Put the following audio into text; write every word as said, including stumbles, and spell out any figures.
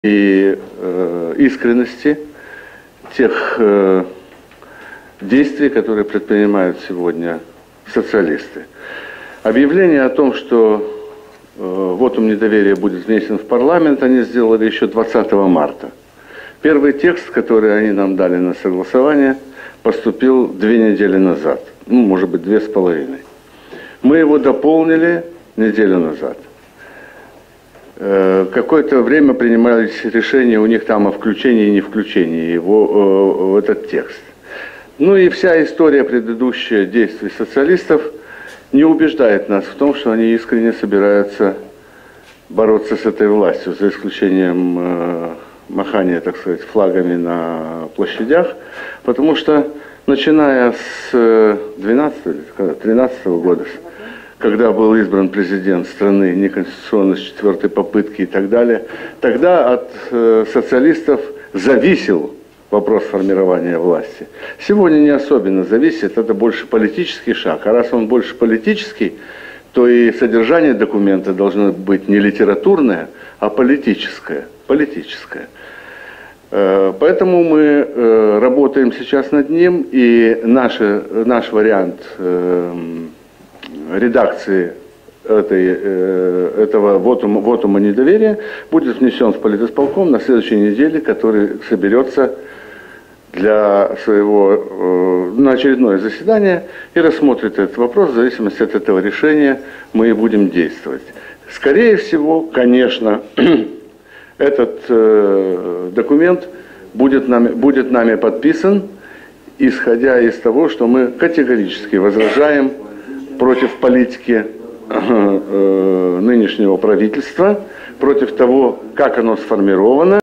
и э, искренности тех э, действий, которые предпринимают сегодня социалисты. Объявление о том, что э, вотум недоверия будет внесен в парламент, они сделали еще двадцатого марта. Первый текст, который они нам дали на согласование, поступил две недели назад, ну, может быть, две с половиной. Мы его дополнили неделю назад. Какое-то время принимались решения у них там о включении и не включении его э, в этот текст. Ну и вся история предыдущая действий социалистов не убеждает нас в том, что они искренне собираются бороться с этой властью, за исключением э, махания, так сказать, флагами на площадях, потому что начиная с двенадцатого-тринадцатого года, когда был избран президент страны неконституционно с четвертой попытки и так далее, тогда от э, социалистов зависел вопрос формирования власти. Сегодня не особенно зависит, это больше политический шаг. А раз он больше политический, то и содержание документа должно быть не литературное, а политическое. политическое. Э, поэтому мы э, работаем сейчас над ним, и наши, наш вариант э, редакции этой, этого вотума, вотума недоверия будет внесен в политисполком на следующей неделе, который соберется для своего, на очередное заседание и рассмотрит этот вопрос. В зависимости от этого решения мы и будем действовать. Скорее всего, конечно, этот документ будет нами, будет нами подписан, исходя из того, что мы категорически возражаем против политики э, нынешнего правительства, против того, как оно сформировано.